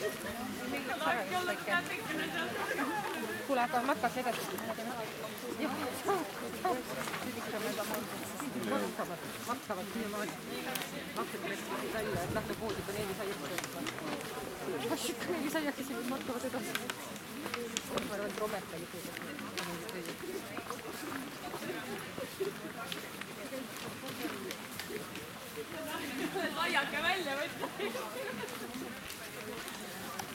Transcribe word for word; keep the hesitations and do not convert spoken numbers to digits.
Kuule, aga matkas edasi. Jah, nüüd ikka väga maksavad, maksavad siiamaani. Maksavad meestasi välja, et lähme poodi paneeli saiaks tõusma. Kas ikka neegi saiakesi nüüd matkavad edasi? Ma arvan, et Rometa likud. Laiake välja võtta.